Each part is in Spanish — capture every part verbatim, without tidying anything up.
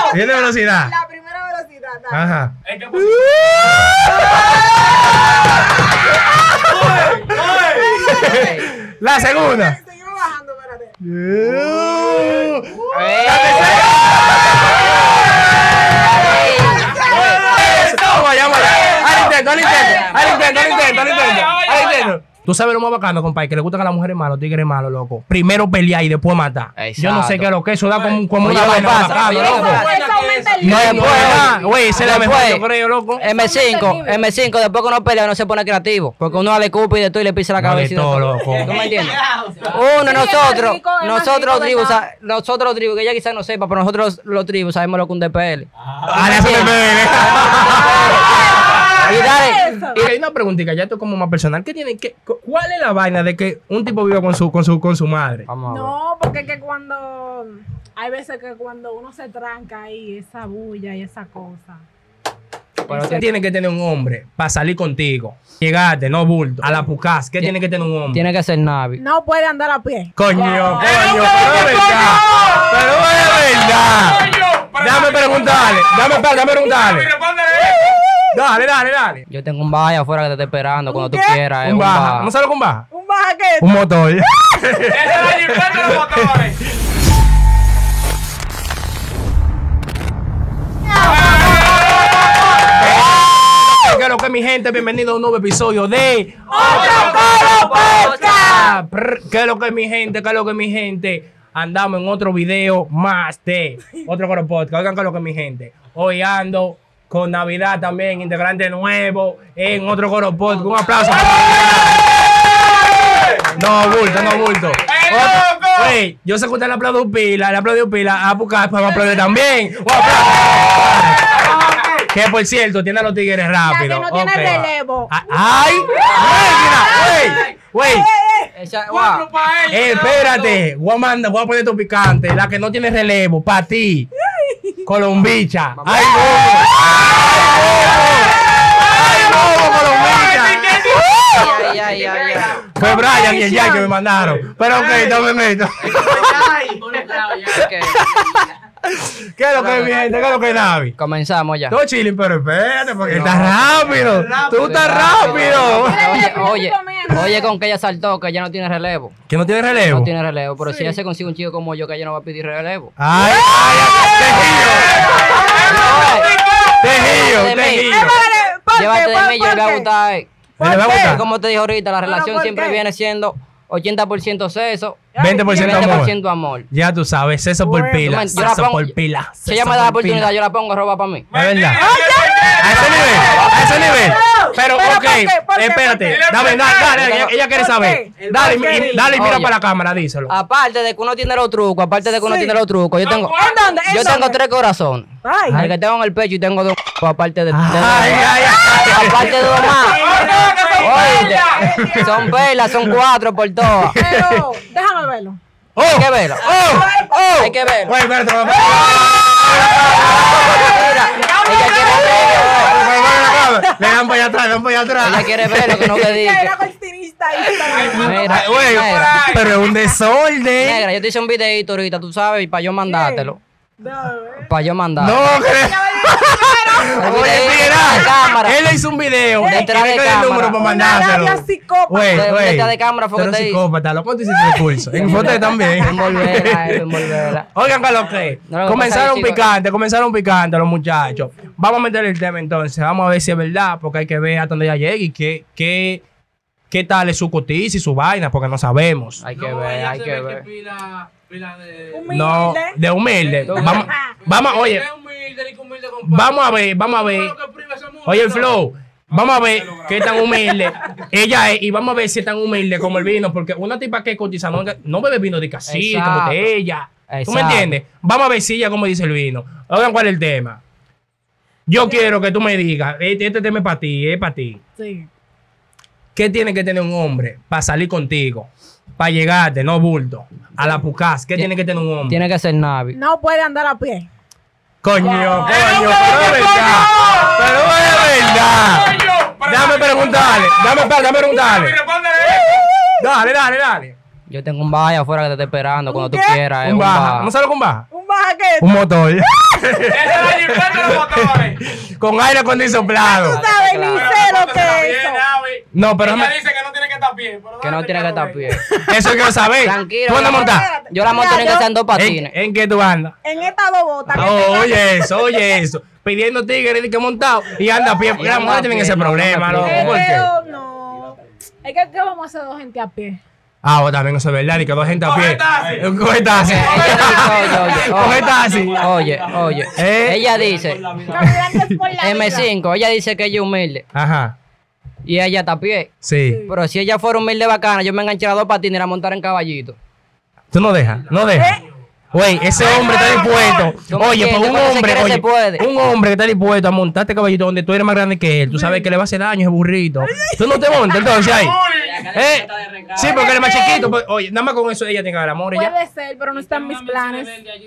¿Tiene velocidad? La primera velocidad. Dale. Ajá. La segunda. Seguimos bajando, espérate. La tercera. Vamos allá, vamos allá. Al intento, al intento, al intento, al intento, al intento, al intento. Tú sabes lo más bacano, compadre, que le gustan a las mujeres malas, los tigres malos, loco. Primero pelear y después matar. Exacto. Yo no sé qué es lo que eso da como, como Oye, una ¿qué vaina pasa? bacana, Oye, loco. ¿qué pasa? Eso aumenta el No líbido. es buena. Güey, esa es la mejor, Después- yo creo, loco. M cinco, M cinco, después que uno pelea, uno se pone creativo. Porque uno le escupe y de todo y le pisa la No, de cabeza. y de todo, todo. loco. ¿Tú me entiendes? Es Uno, más nosotros, rico, es más nosotros rico, los tribus, ¿verdad? sa- nosotros los tribus, que ella quizás no sepa, pero nosotros los tribus sabemos lo que un D P L. Ah, eso te Y dale, Y hay una preguntita, ya esto es como más personal. ¿Qué tiene, qué, cu- ¿Cuál es la vaina de que un tipo viva con su, con su, con su madre? vamos a ver. No, porque es que cuando. Hay veces que cuando uno se tranca ahí, esa bulla y esa cosa. Pero ¿qué tiene que tener un hombre para salir contigo? Llegarte, no bulto, a la pucas. ¿Qué tiene que tener un hombre? Tiene que ser Navi. No puede andar a pie. Coño, coño, pero es verdad. Pero es verdad. Dame preguntarle, dame, dame preguntarle. Dale, dale, dale. Yo tengo un baja afuera que te está esperando cuando tú qué? quieras. eh, Un baja. baja. ¿No sabes lo que un baja? Un bajaquete. Un motor. ¿Qué es lo que mi gente? Bienvenido a un nuevo episodio de ¡Otro Coro Podcast! Prr, ¿Qué es lo que mi gente? ¿Qué es lo que mi gente? Andamos en otro video más de Otro Coro Podcast. Oigan, ¿qué es lo que mi gente? Hoy ando con Navidad también, integrante nuevo en Otro Coro Podcast. Un aplauso. No, bulto, no, bulto. Otro- Wey, yo sé que usted le aplaudió pila, le aplaudió pila. A buscar, pues va a aplaudir también. Un aplauso. Que por cierto, tiene a los tigres rápido. La que no tiene Ok. relevo. Ah, ¡Ay! ¡Ay, mira! ¡Wey! ¡Wey! Esa- guau. Eh, espérate, voy a, mandar, voy a poner tu picante, la que no tiene relevo, para ti. Colombicha. ¡Ay, bobo! ¡Ay, bobo, Colombicha! Ay, ay, ay, ay. Fue Brian y el Jay que me mandaron. Pero ok, no me meto. Ok. ¿Qué es lo que es mi gente? ¿Qué es lo que es Navi? Comenzamos ya. Todo chilling, pero espérate, porque estás rápido. Tú estás rápido. Oye, oye, oye, con que ella saltó, que ella no tiene relevo. ¿Que no tiene relevo? No tiene relevo, pero si ella se consigue un chico como yo, que ella no va a pedir relevo. Ay, ay, tejido. De mí. Tejido, ¿Por Llévate qué? de mí, yo ¿Por le voy a qué? gustar. eh. ¿Le va a qué? gustar? Como te dije ahorita, la relación ¿por siempre qué? viene siendo ochenta por ciento sexo, veinte por ciento veinte por amor. ciento amor. Ya tú sabes, eso por Bueno, pila. yo la Eso pongo- por pila. Si ella me da la oportunidad, yo la pongo a robar para mí. Es verdad. A ese nivel, a ese nivel. Pero, Pero, ok, ¿por qué? ¿Por qué? espérate. ¿Por qué? Dame, dale, dale, ella, ella quiere ¿Por saber. qué? Dale, ¿Por qué? y- dale, y mira Oye. para la cámara, díselo. Aparte de que uno tiene los trucos, aparte de que uno Sí. tiene los trucos, yo tengo, ¿En dónde? ¿En yo tengo dónde? tres corazones. Ay. El que tengo en el pecho y tengo dos aparte de, de- Ay, ay, ay. aparte de dos más. Oye, son velas, son cuatro por todas. Pero, déjame verlo. Oh, Hay que verlo. oh, oh. Hay que verlo. Oye, espérate, espérate. Mira, ella quiere verlo. Le dan para allá atrás, le dan para allá Ella atrás. quiere verlo, que no te Era diga. cortinista ahí. Mira, Güey, negra, pero es un desorden. negra, yo te hice un videito ahorita, tú sabes, para yo mandártelo. Para yo mandártelo. No, que. El Oye, videíto mira, de cámara. él le hizo un video. Detrás de Tiene que dar el cámara. número para Una mandárselo. labia psicópata. Güey, De- güey. detrás de cámara fue Tú que eres te hice. psicópata. ¿Lo cuánto hiciste el curso? En foto también. Envolverla, envolverla. Oigan, ¿qué es lo que? No, lo que Comenzaron pasa es que, picante, comenzaron picante los muchachos. Vamos a meterle el tema entonces. Vamos a ver si es verdad, porque hay que ver hasta dónde ella llegue y qué, qué, qué tal es su cotiza y su vaina, porque no sabemos. Hay que ver, hay que ver. No, de humilde. Vamos, vamos, oye, vamos a ver, vamos a ver. Oye, el flow. Vamos a ver qué tan humilde ella es y vamos a ver si es tan humilde como el vino, porque una tipa que cotiza no, no bebe vino de casita, Exacto. botella. ¿Tú me Exacto. entiendes? Vamos a ver si ella como dice el vino. Oigan, ¿cuál es el tema? Yo quiero que tú me digas, este, este tema es para ti, es para ti. Sí. ¿Qué tiene que tener un hombre para salir contigo? Para llegarte, no bulto, a la pucas. ¿Qué tiene que tener un hombre? Tiene que ser Navi. No puede andar a pie. Coño, coño, pero es verdad. Pero es verdad. Dame preguntarle, dame, dame preguntarle. Dale, dale, dale. Yo tengo un baja afuera que te está esperando cuando tú qué? quieras. eh, Un baja. baja. ¿No sabes con baja? Un jaqueta? Un motor. Ese es la jipeta de los motores. Con aire acondicionado. Tú sabes ni sé lo que es eso. No, pero ella me- dice que no tiene que estar pie. pero Que no dale, tiene que Carlos, estar pie. eso quiero saber. Tranquilo. ¿Tú andas yo la- montada? Yo la monto en que sean dos patines. ¿En, ¿En qué tú andas? En estas dos botas. que Oh, tengo- oye eso, oye eso. Pidiendo tigres y que montado y anda a pie. Y Las anda mujeres a tienen pie, ese no, problema, no me loco. Es ¿Por que qué? yo no. Es que, ¿qué vamos a hacer dos gente a pie? Ah, bueno, también eso es verdad. Y que dos gente a pie. Coge taxi. Coge taxi. Ella dice, oye, Coge oye, taxi. oye, oye. ¿Eh? Ella dice, Caminantes por la M vida. cinco, ella dice que ella es humilde. Ajá. Y ella está a pie. Sí. Pero si ella fuera humilde bacana, yo me enganchara dos patines y la montara en caballito. Tú no dejas, no dejas. Güey, ese hombre está dispuesto. ¿Cómo Oye, entiendes? pues un Cuando se hombre, quiere, se oye, puede. un hombre que está dispuesto a montarte caballito donde tú eres más grande que él. Tú sabes que le va a hacer daño ese burrito. Tú no te montas entonces ahí. ¿Eh? Sí, porque él es más chiquito. Pues, oye, nada más con eso ella tiene que dar amor y ya. Puede ser, pero no está en mis planes.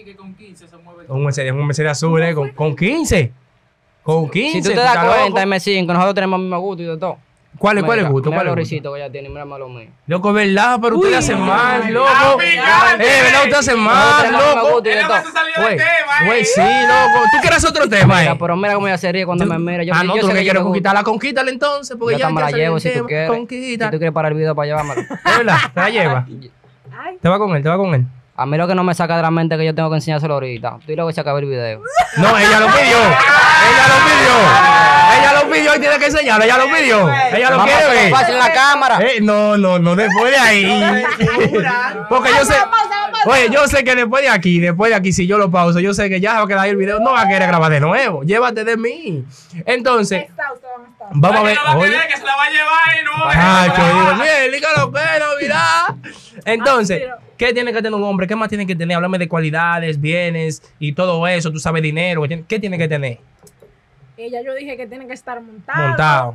Un Mercedes, un Mercedes azul, eh, con, con quince. Con quince. Si tú te ¿tú das estás loco? cuenta, M cinco, nosotros tenemos el mismo gusto y de todo. ¿Cuál es, cuál es Mira, el gusto? Mira ¿Cuál es los el gusto? risitos que ella tiene, mira lo mío. Loco, es verdad, pero ustedes hacen mal, loco. Ah, picante. Eh, ¿verdad? Ustedes hacen Nosotros mal, tenemos el mismo loco. gusto y de Él todo. no se salió del Güey, tema, güey, eh. sí, loco. ¿Tú quieres otro tema, Mira, eh? pero mira cómo ella se ríe cuando me mira. Yo, Ah, no, yo tú sé lo que que quieres yo conquistarla, conquítala entonces, porque Yo ya hasta me ya la salió llevo el si tú tema. quieres. Si Conquista. tú quieres para el video para llevármelo. ¿Es verdad? ¿Te la lleva? Ay, ¿Te va con él? ¿Te va con él? A mí lo que no me saca de la mente es que yo tengo que enseñárselo ahorita. Tú luego se acaba el video. No, ella lo pidió. Ella lo pidió. Ella lo pidió y tiene que enseñarlo. Ella lo pidió. Ella lo Vamos a quiere hacerlo ver. fácil en la cámara. Eh, no, no, no, después de ahí. Porque yo sé. Oye, yo sé que después de aquí, después de aquí, si yo lo pauso, yo sé que ya va a quedar ahí el video. No va a querer grabar de nuevo. Llévate de mí. Entonces, está, usted van a estar. vamos a ver. Que no va a Oye. querer, que se la va a llevar y no va a Ah, dejar yo que digo, la- mira, diga lo que es Navidad. Entonces, Ah, ¿qué tiene que tener un hombre? ¿Qué más tiene que tener? Háblame de cualidades, bienes y todo eso. Tú sabes, dinero. ¿Qué tiene- ¿Qué tiene que tener? Ella yo dije que tiene que estar montado. Montado.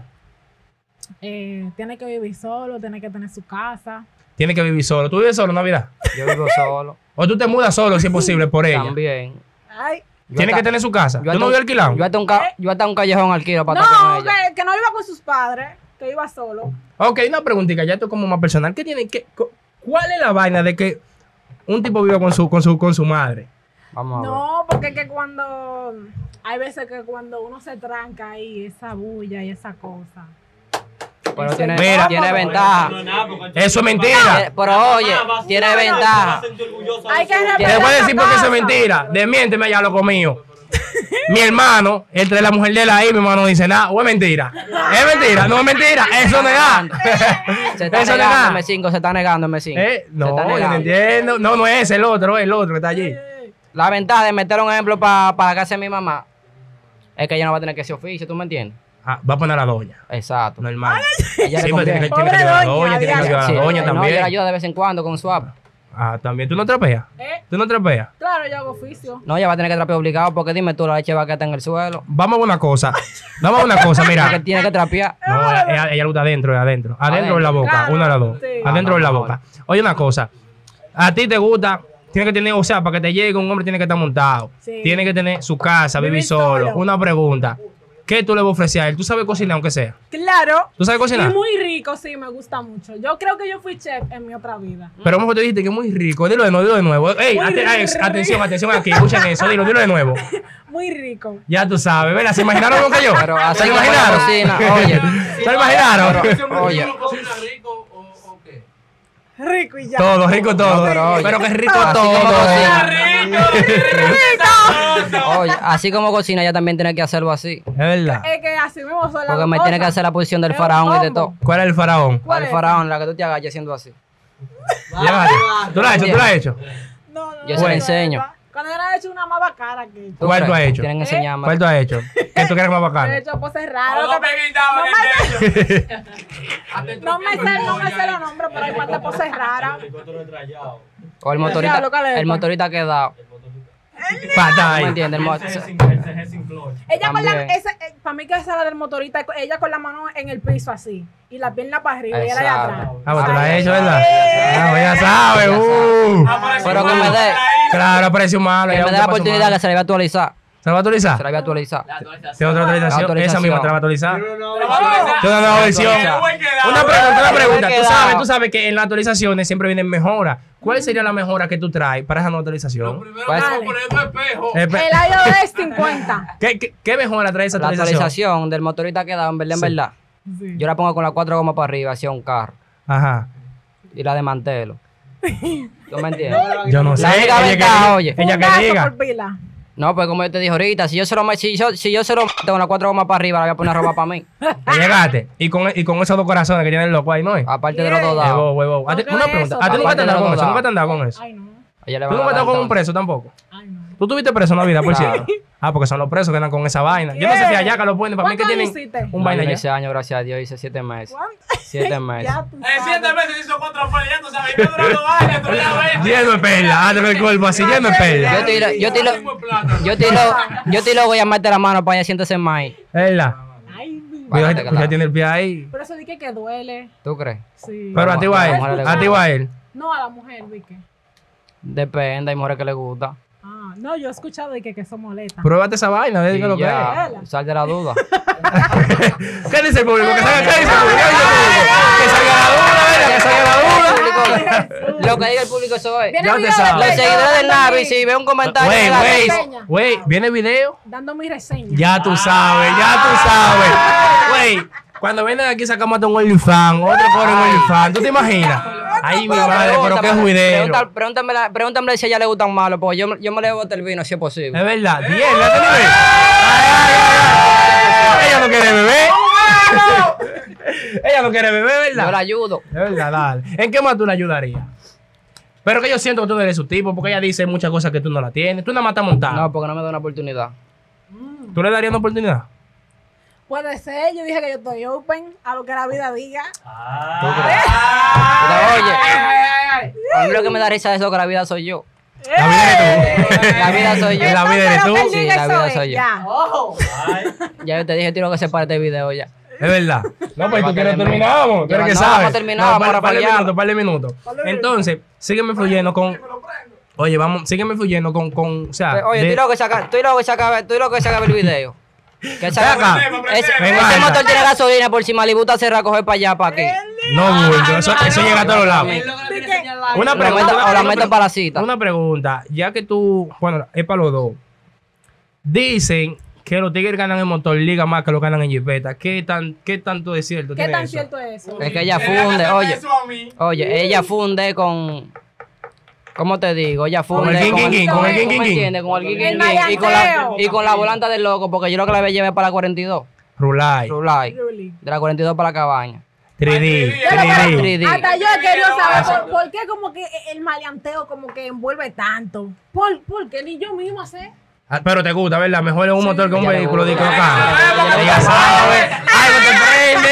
Eh, tiene que vivir solo, tiene que tener su casa. Tiene que vivir solo. ¿Tú vives solo en Navidad? Yo vivo solo. ¿O tú te mudas solo si es posible por ella? También. Ay. Yo Tiene hasta- que tener su casa. yo ¿Tú hasta no un- vives alquilado? Yo hasta un, ca- yo hasta un callejón alquilo para estar con No, ella. que, que no iba con sus padres, que iba solo. Ok, una preguntita, ya esto es como más personal. ¿Qué tiene que, cu- ¿Cuál es la vaina de que un tipo viva con su, con su, con su madre? Vamos a ver. No, porque es que cuando. Hay veces que cuando uno se tranca ahí, esa bulla y esa cosa. Pero tiene, Mira. tiene ventaja. Eso es mentira. Eh, Pero oye, tiene ventaja. Hay que Te respetar voy a la decir porque eso es casa. mentira. Desmiénteme ya lo mío. Mi hermano, él trae la mujer de él ahí, mi hermano no dice nada. ¿O es mentira? ¿Es mentira? No es mentira. Eso no es nada. Se está Eso no es negando nada. M cinco, se está negando M cinco. Eh, Se está No, yo no negando. entiendo. No, no es el otro, es el otro que está allí. La ventaja de meter un ejemplo para la casa de mi mamá es que ella no va a tener que hacer oficio, ¿tú me entiendes? Ah, va a poner a la doña. Exacto. Normal. Ella Sí, le pero tiene que, conviene. tiene que Pobre ayudar a la doña, doña, tiene que ayudar a Sí, la doña no, yo la también. ayudo de vez en cuando con swap. Ah, también. ¿Tú no trapeas? ¿Eh? ¿Tú no trapeas? Claro, yo hago oficio. No, ella va a tener que trapear obligado porque dime tú, la leche va a quedar en el suelo. Vamos a una cosa. Vamos a una cosa, Porque mira. tiene que trapear. No, ella, ella, ella lo está adentro, es adentro. Adentro o en la boca, Claro, una de las dos. sí. Adentro o en la Ah, no, boca. Oye, una cosa. A ti te gusta, tiene que tener, o sea, para que te llegue un hombre tiene que estar montado. Sí. Tiene que tener su casa, vivir Vivir solo. solo. Una pregunta. ¿Qué tú le vas a ofrecer a él? ¿Tú sabes cocinar aunque sea? Claro. ¿Tú sabes cocinar? Y muy rico, sí, me gusta mucho. Yo creo que yo fui chef en mi otra vida. Pero como tú dijiste que es muy rico. Dilo de nuevo, dilo de nuevo. Ey, Muy ate- ay, rico. atención, atención aquí. Escuchen eso. Dilo, dilo de nuevo. Muy rico. Ya tú sabes, ¿verdad? ¿Se imaginaron lo que yo? Pero así ¿Se lo como la imaginaron? cocina, oye. ¿Se lo imaginaron? Pero, oye, rico o, o qué? Rico y ya. Todo, rico todo. No, pero oye. Pero que es rico Así todo. como cocina. ¡Rico! oye, así como cocina, ella también tiene que hacerlo así. Es verdad. Es que así mismo son las Porque dos me tiene que cosas. hacer la posición del Es un faraón y de combo. todo. ¿Cuál es el faraón? ¿Cuál El es? faraón, la que tú te agaches haciendo así. Llévate. ¿Tú lo has hecho? ¿Tú lo has hecho? No, no, Yo no, se la no, enseño. no. Cuando yo no he hecho una más bacana que ¿Tú ¿Cuál tú crees? has hecho? Tienen que enseñarme. ¿Cuál tú has hecho? ¿Qué tú quieres más he bacano? hecho poses raras. Todo peguitado en el techo. No me sé, no me sé los nombres, pero hay cuantas poses raras. O el motorista, Diablo, ¿cuál es el esta? motorista ha quedado. Pata ¿Tú me ahí. entiendes? El mo- Ella con la, También. esa, eh, para mí que esa es la del motorista, ella con la mano en el piso así, y la pierna para arriba, y ella allá Exacto. atrás. Ah, pues tú lo has hecho, ¿verdad? Eh. Ah, pues ya sabes. Ya Uh. Apareció Pero que un me huevo dé- por ahí. Claro, aprecio malo. Que ya me un dé la paso oportunidad malo. que se le va a actualizar. ¿Se la va a actualizar? Se la voy a actualizar. Tiene otra actualización. Actualización. Esa misma te la va a actualizar. Te lo vas a actualizar. Tiene una nueva versión. Actualizar. Buen quedado. Una pregunta, una pregunta. Tú Quedado. sabes, tú sabes que en las actualizaciones siempre vienen mejoras. ¿Cuál sería la mejora que tú traes para esa nueva Lo actualización? primero Pues- que vamos a poner es un espejo. Eh, pe- El iOS cincuenta. ¿Qué, qué, qué mejora trae esa La actualización? actualización del motorista queda, en verdad, en Sí. verdad. Yo la pongo con las cuatro gomas para arriba, hacia un carro. Ajá. Y la desmantelo. ¿Tú me entiendes? Yo no sé. La única Ella ventaja, que, oye. ella Un que gasto diga. por pila. No, pues como yo te dije ahorita, si yo se lo, si yo, si yo se lo meto con las cuatro gomas para arriba, la voy a poner ropa para mí. Te llegaste. Y con, y con esos dos corazones que tiene el loco ahí, ¿no es? Aparte de los dos Huevo, dados. huevo. A ti- ¿Por qué Una eso, pregunta. ¿A ti papá? nunca te han dado con eso? Aparte de los ¿Nunca te han dado con eso? Ay, no. A ella le ¿Tú van a nunca te dar has dado con un entonces. preso tampoco? Ay, no. ¿Tú tuviste preso en la vida, por Claro. cierto? Ah, porque son los presos que andan con esa vaina. Yo no sé si allá que lo ponen. Para mí que ¿Cuántos tienen años hiciste? un No, vaina yo no ya. hice años, gracias a Dios, hice siete meses. ¿Cuánto? Siete meses. Ya tú En siete sabes. meses hizo cuatro peleas, tú sabes. Yo durando años, tú ya ves. Lleno de perla. Ándale el cuerpo así, lleno de Yo perla. te lo, yo te lo, Mismo plátano. yo te lo, yo te lo voy a meter la mano para allá, siéntese más ahí. Es verdad. Ay, mi- Cuidado, Bájate, ya claro. tiene el pie ahí. Por eso dije que duele. ¿Tú crees? Sí. Pero a ti va a A la mujer él. le A ti gusta. va a él. No, a la mujer, dije. Depende, hay mujeres que les gusta. Ah, no, yo he escuchado de que, que eso molesta. Pruébate esa vaina, ve Y que lo que es. ya, sal de la duda. ¿Qué dice el público? Que salga, ¿qué dice el público? ¿Qué dice el público? Que salga la duda, ¿verdad? Que salga la duda. Lo que diga el público, eso es. Viene ya te video de sabes. Los Pedro seguidores del dando Navi, mi- si ve un comentario, Wey, de la wey, reseña. wey, ¿viene video? Dando mi reseña. Ya tú sabes, ya tú sabes. Wey, cuando vienen aquí sacamos hasta un OnlyFans, otro cobra un OnlyFans. ¿Tú te imaginas? Ay, mi madre, pero qué juidero. Pregunta- Pregúntame, la- pregúntame si a ella le gustan malos, porque yo, yo me le boto el vino si es posible. Es verdad, bien, ¿la te nivel? Ay, ay, ay, ay. Ella no quiere beber. Ella no quiere beber, Yo la ¿verdad? ayudo. Es verdad, dale. ¿En qué más tú le ayudarías? Pero que yo siento que tú no eres su tipo, porque ella dice muchas cosas que tú no la tienes. Tú nada más estás montada. No, porque no me da una oportunidad. ¿Tú le darías una oportunidad? Puede ser, yo dije que yo estoy open a lo que la vida diga. ¿Tú crees? Pero oye, a mí lo que me da risa de eso es que la vida soy yo. La vida eres tú. La vida soy yo. La vida eres tú. Pero que él Sí, diga la eso vida es, soy yo. ya. Ya yo te dije, tiro que se para este video ya. Es verdad. No, pues tú Va a quieres tener- terminamos. Tú Ya eres va- que no, sabes. vamos a terminar, No, vamos par- a par de fallar. minutos, par de minutos. Entonces, sígueme fluyendo con. Oye, vamos, sígueme fluyendo con. con o sea, Pues, oye, de- tú lo que saca, tú lo que saca, tú lo que saca el video. Que se Ven acabe- acá. ese, Venga, ese venga. motor tiene gasolina por si Malibu te cerra, coger para allá, para aquí. No, bulto, eso, eso llega a todos lados. Es lo que le quiere enseñar la- Una O la pregunta. meto- o la una meto pre- para la cita. Una pregunta. Ya que tú. Bueno, es para los dos. Dicen que los tigres ganan en motor liga más que lo ganan en jipeta. ¿Qué, tan, qué tanto es cierto? ¿Qué tiene tan eso? cierto es eso? Es que ella Le van a funde, hacer oye. eso a mí. Oye, ella funde con. ¿Cómo te digo? Ella funde Con el guin, guin, guin, con el guin, ¿tú guin, me guin. entiendes? Con el guin, El guin, guin. Y con la, maleanteo. y con la volanta del loco, porque yo lo que la llevé para la cuarenta y dos. Rulay. Rulay. Really. De la cuarenta y dos para la cabaña. tres D. Pero, pero, tres D. tres D. hasta yo he querido saber por, por qué como que el maleanteo como que envuelve tanto. ¿Por, por qué ni yo mismo sé? Ah, pero te gusta, ¿verdad? Mejor es un motor que un Ya le vehículo de gusta. carro. Ya sabes. Ay, no te prende.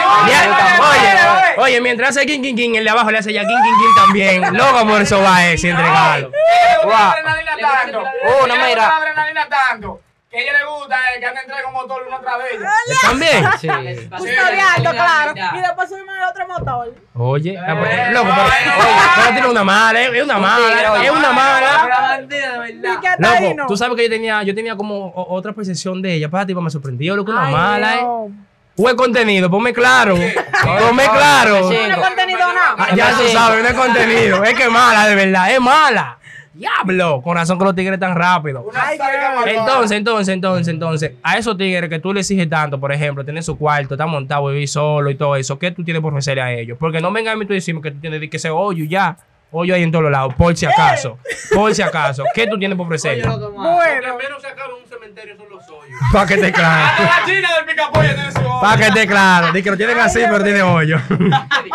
Ya, Oye, oye, mientras hace king, king, king, el de abajo le hace ya king, king, king también. Loco, por eso va ese, entregarlo. Le gusta Guau. la adrenalina tanto. Uh, no, Le gusta mira. la adrenalina tanto. Que a ella le gusta eh, que ande entre con motor una otra vez. También. Sí. Custodiando, claro. Y después subimos el otro motor. Oye, ah, pues, loco, pero, oye, pero tiene una mala, es es una mala, es una mala. Y que hasta ahí Loco, no. tú sabes que yo tenía, yo tenía como o- otra percepción de ella. Pati, me sorprendió, loco, una Ay, mala, ¿eh? Dios. Buen contenido, ponme claro. Ponme claro. Sí. No hay contenido nada. Ah, ya tú sabes, no es contenido. Es que es mala, de verdad, es mala. Diablo, con razón que los tigres tan rápido. Una salga malvada. Entonces, entonces, entonces, entonces, a esos tigres que tú le exiges tanto, por ejemplo, tener su cuarto, estar montado, vivir solo y todo eso, ¿qué tú tienes por ofrecerle a ellos? Porque no vengan a mí tú decirme que tú tienes que ese hoyo y ya. Hoyo ahí en todos lados, por si acaso. Por si acaso. ¿Qué tú tienes por ofrecerle? Lo que Bueno. menos se acaba en un cementerio son los hoyos. Para que esté claro. Hasta la china del picapollo tiene su hoyo. Para que esté claro. Dice que lo tienen así, pero tiene hoyo. Oye, oye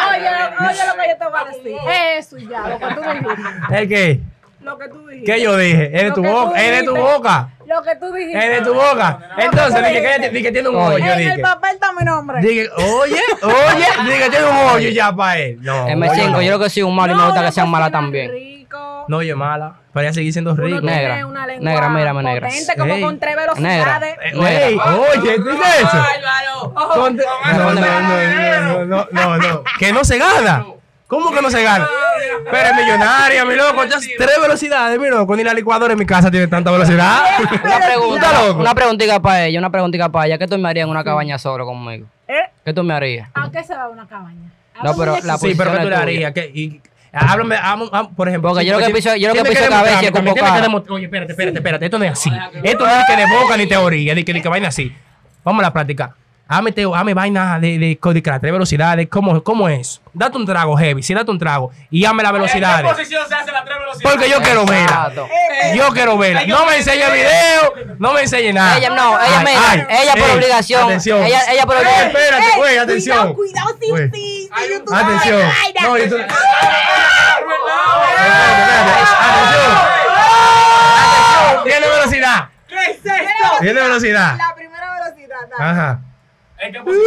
lo que yo te voy a decir. Eso y ya, lo que tú dijiste. ¿El qué? Lo que tú dijiste. ¿Qué yo dije? ¿Es de Lo tu que tú boca? ¿Es de tu dijiste. boca? Lo que tú dijiste. ¿Es de tu boca? Entonces, dije que, dije que tiene un hoyo. En el Dije, papel está mi nombre. dije, oye, oye, dije que tiene un hoyo ya para él. No, M cinco, no. yo creo que soy un malo y me No, gusta una que sean malas cocina también. rico. No, oye, mala. Para ella seguir siendo rico. Uno tiene Negra. una lengua Negra, mírame, negra. potente, como Ey. con tres Negra. velocidades. Eh, Ey, oye, ¿tú dices eso? Conte- No, no, Respóndeme. no, no, no, no, no, no. Que no se gana. ¿Cómo que no se gana? Pero es millonaria, mi loco. Ya tres velocidades, mi loco. Ni la licuadora en mi casa tiene tanta velocidad. Una pregunta, ¿Tú estás loco? una preguntita para ella, una preguntita para ella. ¿Qué tú me harías en una cabaña solo conmigo? ¿Eh? ¿Qué tú me harías? ¿A qué se va una cabaña? ¿A No, dónde pero es la que- Sí, pero ¿qué tú le posición es harías? ¿Qué? Y, háblame, háblame, háblame, por ejemplo. Porque yo lo que sí, pienso- yo lo que tiene pienso cabeza demostrarme es como también, tiene que cara. demostrar- Oye, espérate, espérate, espérate. Esto no es así. Esto no es que de boca ni teoría, ni que, ni que vaina así. Vamos a la práctica. Hazme, teo, hazme vaina de, de, de, de tres velocidades. ¿Cómo, ¿Cómo es? Date un trago, heavy. Sí, date un trago. Y hazme las ¿En qué velocidades. posición se hace la tres velocidades? Porque yo quiero verla. Exacto. Yo quiero verla. No me enseñe el video. No me enseñe nada. Ella no, ella Ay, mira, ay, ella por ey, obligación. Atención. Ella, ella por Ey, obligación. espérate, Ey, güey, atención. Cuidado, cuidado, si, Güey. si, si YouTube Atención. sabe vaina. No, yo estoy- ¡Ah, Espérate, espérate. Atención. Atención. Tiene velocidad. ¿Qué es esto? Tiene velocidad. La primera velocidad. dale. Ajá. ¿En qué posición?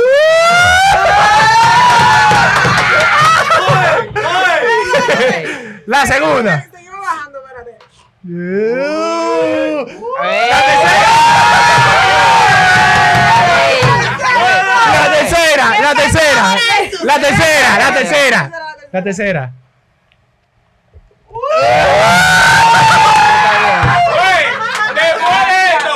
La segunda. Seguimos bajando, espérate. Ey. La tercera, la tercera. La tercera, la tercera. La tercera. Después de esto.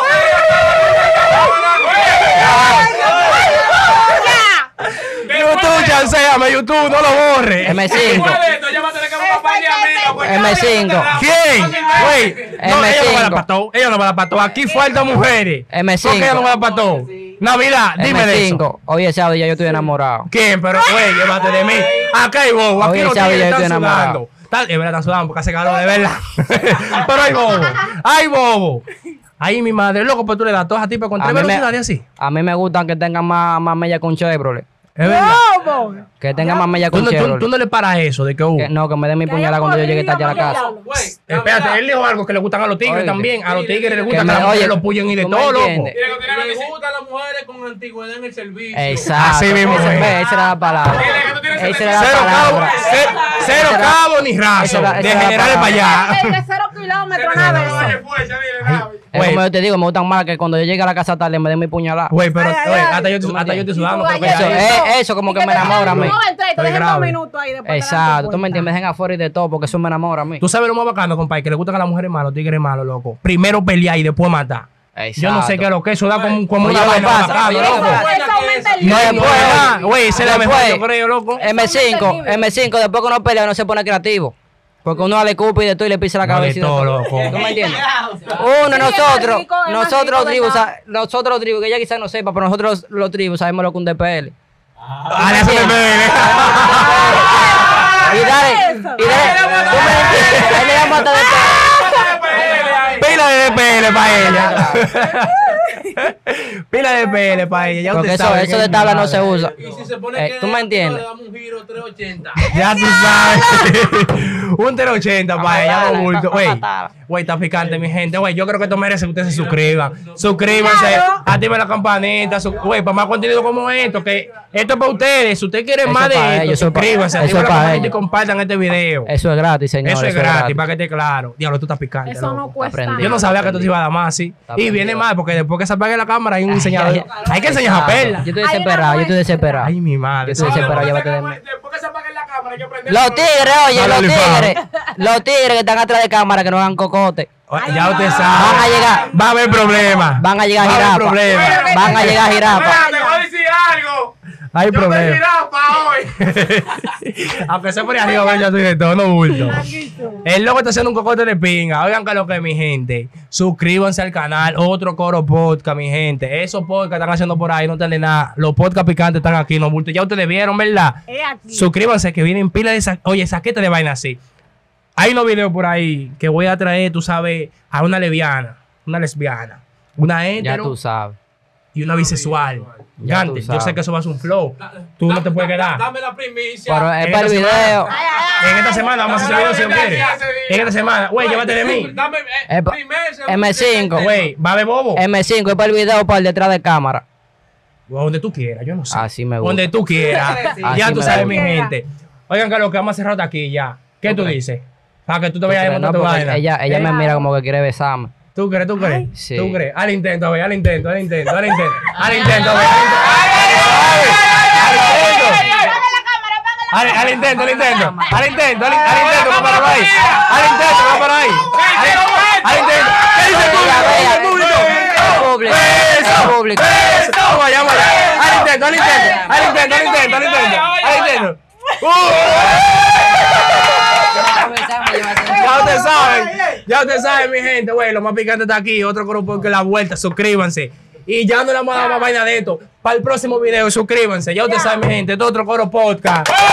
YouTube, chanceame, YouTube, no lo borre. M cinco. Después de esto, ella va a tener que buscar un par de amigos, porque M cinco. ¿Quién? Güey, no, M ella no va a dar cinco. pato. Ella no va a dar pato. Aquí faltan mujeres. M ¿Por qué ella no va a cinco. dar pato? Navidad, dime de M eso. cinco. Oye, sábado ya yo estoy enamorado. ¿Quién? Pero, güey, llévate de mí. Acá hay bobo. Aquí Oye, los Chávez, tigres ya están estoy enamorado. sudando. Tal- Es verdad, están sudando porque hace calor, de verdad. Pero hay bobo. Hay bobo. Ay, mi madre, loco, pues tú le das todas a ti para con A tres mí me- velocidades así. A mí me gustan que tengan más, más mella con Chevrolet. Es verdad. ¿Cómo? Que tengan más mella ¿Tú, con no- tú- Chevrolet. tú no le paras eso de que uh, Que- no, que me den mi Que puñalada haya cuando yo llegue corrido, tarde a la casa. porque Güey, espérate, él dijo algo que le gustan a los tigres Oye, también. A los tigres les gusta que que, me- las mujeres oye, lo puyen y de tú me todo, loco. entiendes. Tiene que tener Le veinticinco. gustan las mujeres con antigüedad en el servicio. Exacto. Así mismo Esa, es. ve, esa era la palabra. Dile que tú tienes Esa era la Cero cabo, palabra. ce- cero Esa era- cabo ni raso. esa era- De esa era la generales para palabra. allá. El de cero kilómetros, No, nada no, de vaya eso. fuerza, dile, Navi. Es Güey. como yo te digo, me gustan más que cuando yo llegue a la casa tarde me den mi puñalada. Güey, pero Ay, ay, oye, ay. hasta yo, Tú me hasta yo estoy entiendes. sudando. Tú pero que vayas Eso, ya- eso. eh, eso como Y que me te dejen- enamora a mí. tú no entras y te Estoy dejen dos grave. minutos ahí después te dan tu Exacto, tú me vuelta. entiendes, me dejen afuera y de todo, porque eso me enamora a mí. Tú sabes lo más bacano, compadre, que le gustan a las mujeres malas, los tigres malos, loco. Primero pelear y después matar. Yo no sé qué es lo que eso da como, como Oye, una lo que vaina pasa, bacana, oye, lo loco. que pasa. Eso aumenta el No es líbido. buena, güey, esa es la mejor, Después- yo creo, loco. M cinco, M cinco, después que uno pelea uno se pone creativo. Porque uno le escupe y de todo y le pisa la No, de cabeza. y de todo, todo. loco. ¿Tú me entiendes? Uno, Sí, nosotros, es más rico, es más nosotros rico, los tribus, ¿verdad? sa- nosotros los tribus, que ella quizás no sepa, pero nosotros los tribus sabemos lo que un D P L. Ah, eso me duele. Y dale, y dale, tú me entiendes, ahí le damos hasta D P L. Pila de D P L para ella. Pila de D P L para ella. Ya Porque usted eso, sabe eso que de es tabla no mi se madre. usa. Y si se pone Eh, que ¿tú me entiendes? le damos un giro trescientos ochenta. Ya tú sabes. Un cero ochenta para ella, matarla, no bulto. pa' Güey, matarla. güey, está picante, mi gente. Güey, yo creo que esto merece que ustedes se suscriban. Suscríbanse, activen la campanita. su- Güey, para más contenido como esto, que esto es para ustedes. Si ustedes quieren Eso más es para de esto, ellos, eso es pa- suscríbanse, eso activen es la para campanita y ellos. compartan este video. Eso es gratis, señor. Eso es gratis, para que esté claro. Diablo, tú estás picante. Eso no loco. cuesta Aprendí. nada. Yo no sabía que esto se iba a dar más así. Está Y viene aprendido. más, porque después que se apague la cámara hay un diseñador. Hay que enseñar a Exacto. perla. Yo estoy Hay una desesperado, yo estoy muestra. desesperado. Ay, mi madre. Yo estoy eso- desesperado, Después llévate de que- mí. Después que se apague la cámara, hay que prender. Los tigres, oye, Dale, los olifado. tigres, los tigres que están atrás de cámara que no hagan cocote. Ya usted Van a sabe. llegar, Va a haber problemas. van a llegar Va a haber jirafa. problemas. Van a llegar jirafa. Mira, te voy a decir algo. Hay Yo te problemas. jirafa hoy. Aunque se pone arriba, yo estoy de todo, no bulto. El loco está haciendo un cocote de pinga. Oigan que lo que es, mi gente. Suscríbanse al canal. Otro Coro Podcast, mi gente. Esos podcasts están haciendo por ahí, no tienen de nada. Los podcasts picantes están aquí, no bulto. Ya ustedes vieron, ¿verdad? Es aquí. Suscríbanse que vienen pila de sa oye, saquete de vaina así. Hay unos videos por ahí que voy a traer, tú sabes, a una lesbiana, una lesbiana, una Ya hetero tú sabes. y una bisexual. Ya tú Gante, yo sabes. sé que eso va a ser un flow. Tú no te puedes quedar. Dame la primicia. Pero es En para el esta video. En esta semana vamos a hacer video si Dios quiere. En esta semana, güey, llévate de mí. Dame eh, Eh, pa- primer, segundo, M cinco. tercer. Güey, va de bobo. M cinco es para el video o para el detrás de cámara. O donde tú quieras, yo no sé. Así me gusta. Donde tú quieras. Ya Así tú me sabes, gusta. mi gente. Oigan, Carlos, que vamos a cerrar hasta aquí ya. ¿Qué tú dices? Para que tú te vayas a No, montar tu porque vaina. ella ella ¿Eh? me mira como que quiere besarme. ¿Tú crees? ¿Tú crees? Sí. ¿Tú crees? Al intento, a ver, al intento, al intento, al intento. Al intento, a ver, al intento. Al intento. Apaga la cámara, apaga Al, al intento, al intento. Al intento, al, al intento, va para ahí. Al intento, va para ahí. Al, al intento. ¿Qué dice el público? ¿Qué dice el público? Público. Eso. Público. Eso. Vamos allá, vamos allá. Al intento, al intento. Al intento, al intento, al intento. Al intento. ¡Uh! Ya ustedes saben, ya ustedes saben, mi gente, güey, lo más picante está aquí, otro coro porque la vuelta, suscríbanse. Y ya no le vamos a dar más vaina de esto. Para el próximo video, suscríbanse. Ya ustedes saben, mi gente, este otro coro podcast.